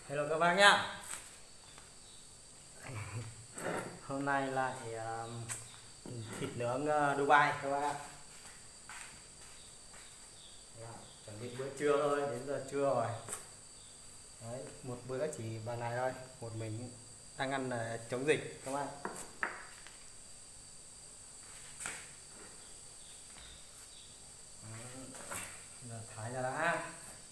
Hello các bác nhá. Hôm nay lại thịt nướng Dubai các bác ạ. Chuẩn bị bữa trưa thôi, đến giờ trưa rồi. Đấy, một bữa chỉ bàn này thôi, một mình đang ăn là chống dịch các bạn. Giờ thái ra đã.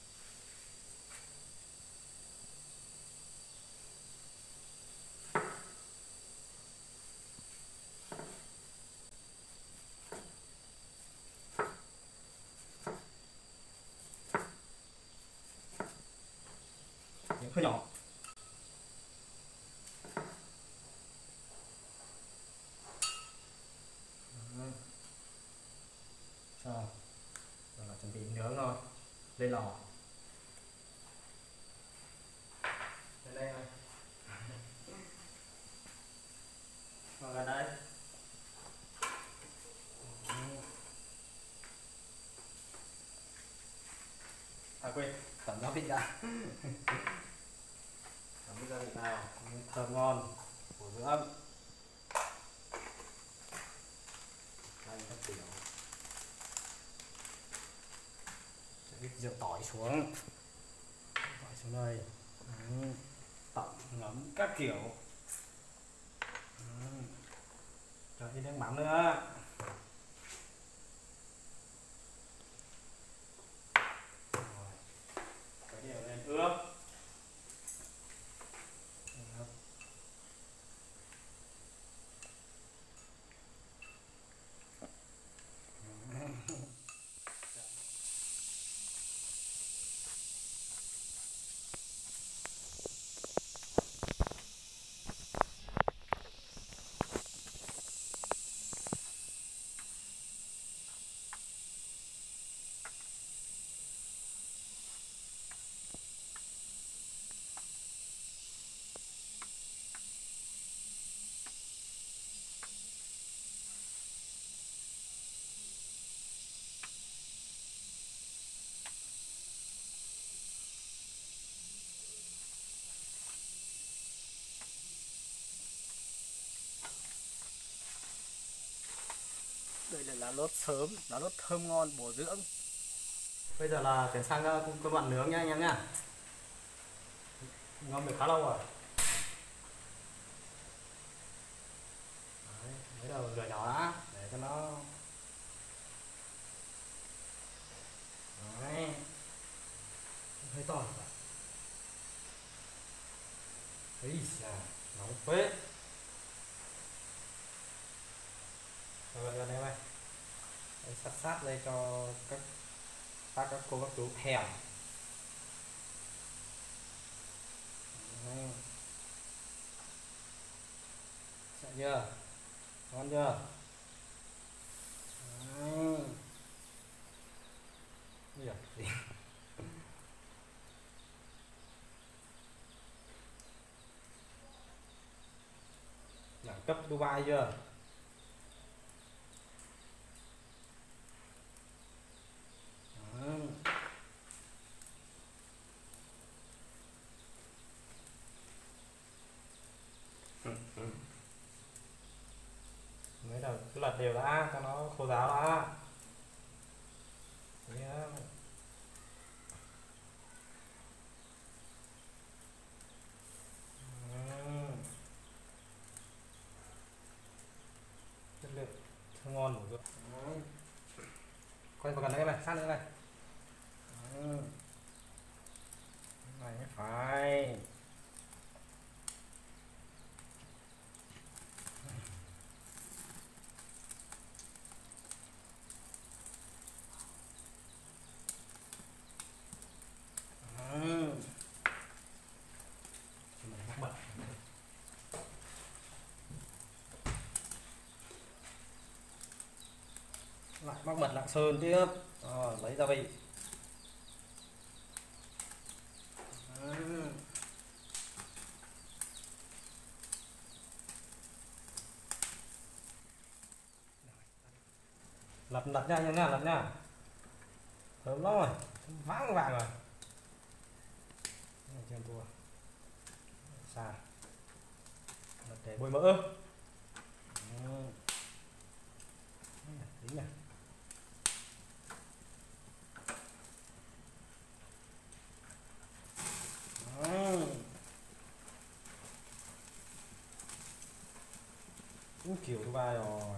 Miếng hơi nhỏ. Rồi là chuẩn bị nướng rồi. Lên lò. Lên đây này. Vào gần đây. À quên, tẩm gia vị đã. Tẩm gia vị nào thơm ngon, bổ dưỡng. Đây các kiểu. Ít rượu tỏi xuống. Tỏi xuống đây. Tẩm ngấm các kiểu. Cho ít nước mắm nữa. Cái đều lên ướp. Đây là lá lốt sớm, lá lốt thơm ngon, bổ dưỡng. Bây giờ là chuyển sang công đoạn nướng nha anh em nhá. Ngâm được khá lâu rồi. Đấy, mới đầu lửa nhỏ đã để cho nó. Đấy, hơi to rồi. Ấy da, nóng phết. Rồi gần đây này, sát sát đây cho các cô các chú thèm. Sợ chưa? Ngon chưa? Gì? Đẳng cấp Dubai chưa? Mới đầu cứ lật đều đã cho nó khô ráo đã. Yeah. Chất lượng thơm ngon của quay vào gần đây này, sát nữa này. Này phải. Lại mắc bật Lạng Sơn tiếp. Rồi lấy gia vị. Lật nha anh em, lật nha. Thơm lắm rồi, váng vàng rồi. Chưa cua. Xa để bôi mỡ. Tính này. Kiểu thứ ba rồi.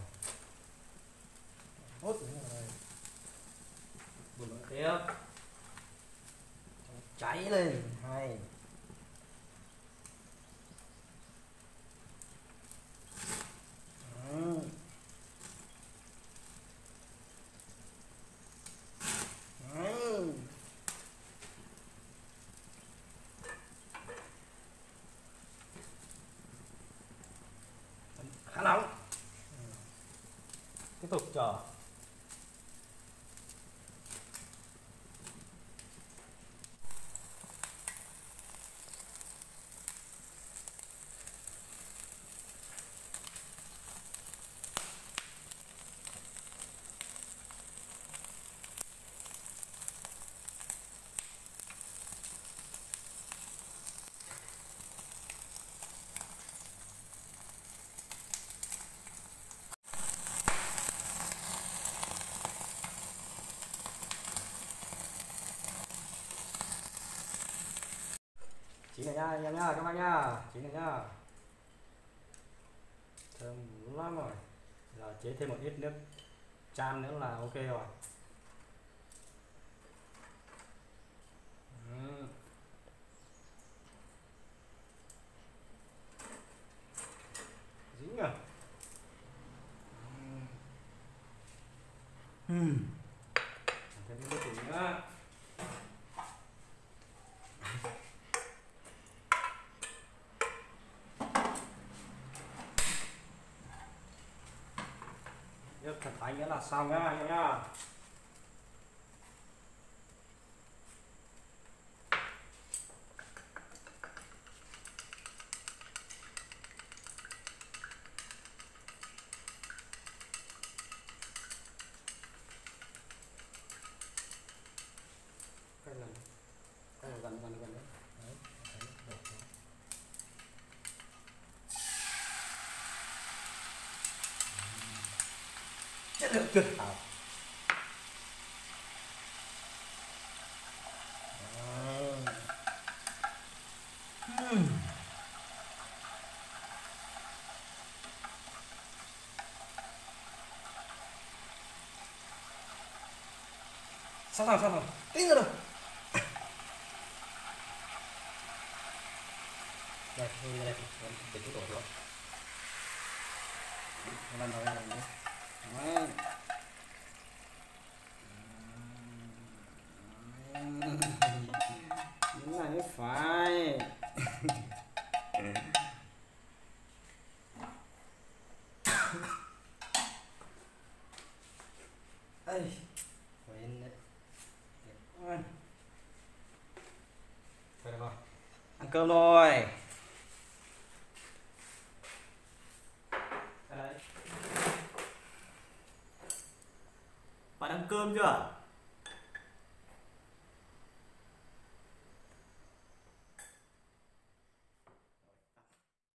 Hốt đúng rồi đây. Bôi mỡ tiếp. Cháy lên hay. Khá nóng. Tiếp tục chờ. Chín này nha anh em nhá, các bác nhá, chín này nhá. Thơm lắm rồi. Giờ chế thêm một ít nước chan nữa là ok rồi. Dính à. Thêm nước thử nữa. Nước thật đánh nữa là xong nhá anh em nhá. Gần đấy. Đấy, đổ xuống. Chất lượng tuyệt hảo. Sẵn sàng, tính rồi. Đây, đây, để cái đổ xuống. Lần đầu đây này. Đấy. Đúng là mới phải. Ây, quên đấy. Thôi được rồi. Ăn cơm rồi. Đấy. Bạn ăn cơm chưa?